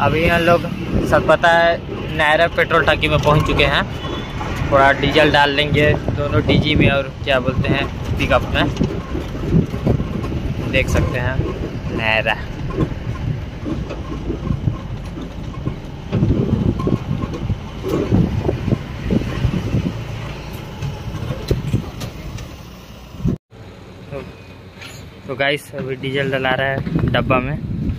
अभी हम लोग सब पता है नायरा पेट्रोल टंकी में पहुंच चुके हैं। थोड़ा डीजल डाल लेंगे दोनों डीजी में और क्या बोलते हैं पिकअप में। देख सकते हैं नायरा। तो गाइस अभी डीजल डला रहा है डब्बा में।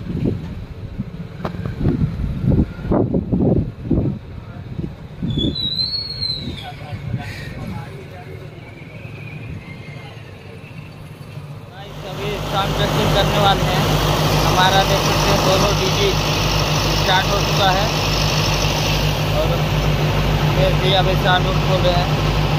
अभी साउंड टेस्टिंग करने वाले हैं। हमारा देख सकते हैं दोनों डीजी स्टार्ट हो चुका है और फिर भी अभी साउंड खोल रहे हैं।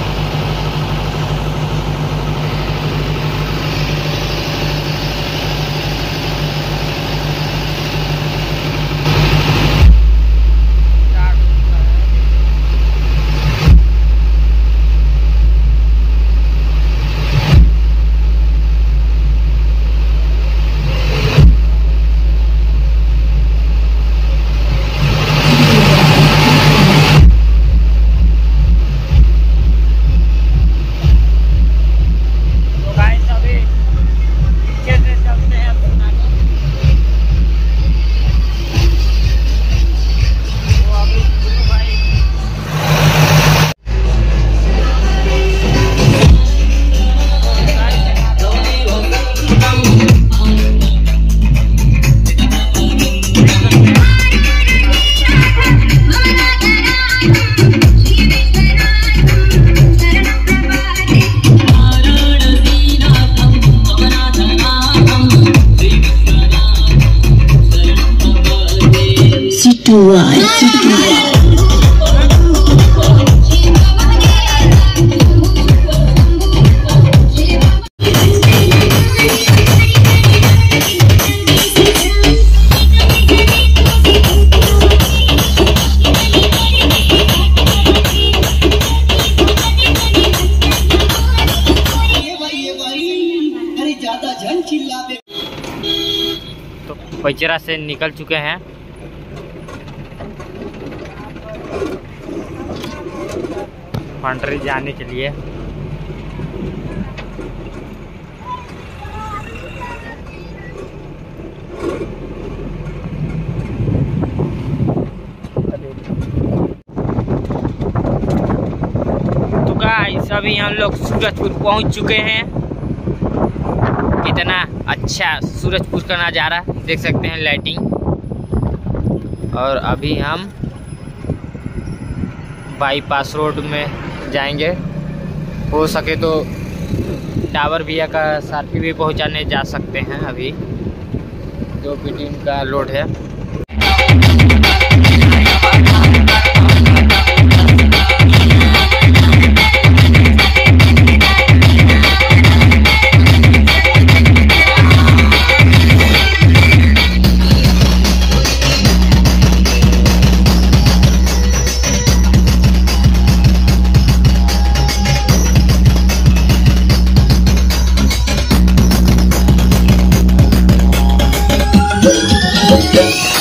तो बचरा से निकल चुके हैं। फंडरी जाने के लिए। तो गाइस अभी हम लोग सूरजपुर पहुंच चुके हैं। कितना अच्छा सूरजपुर का नज़ारा देख सकते हैं, लाइटिंग। और अभी हम बाईपास रोड में जाएंगे। हो सके तो टावर भैया का साथी भी पहुंचाने जा सकते हैं। अभी 2 PT का लोड है। Yeah.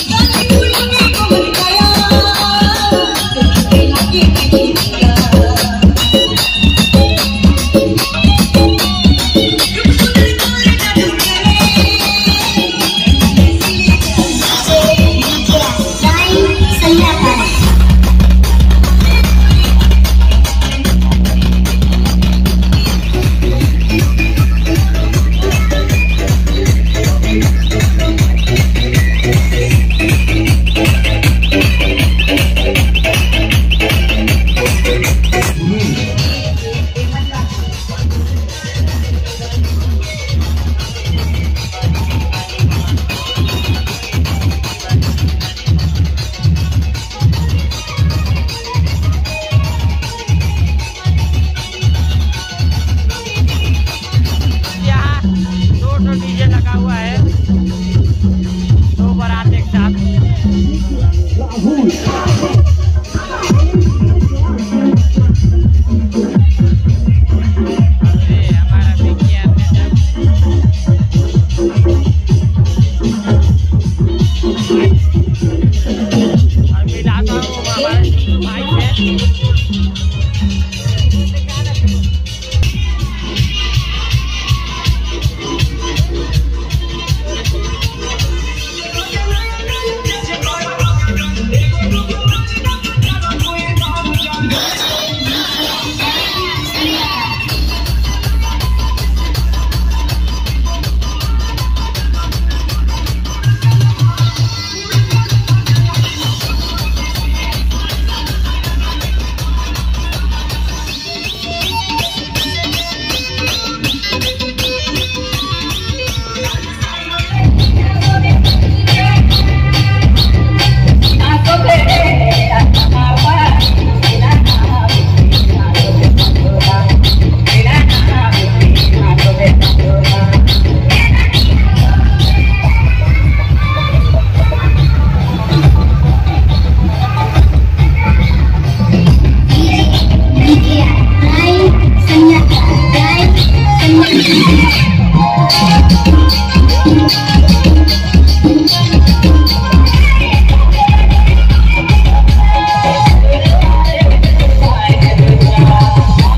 बाइक है।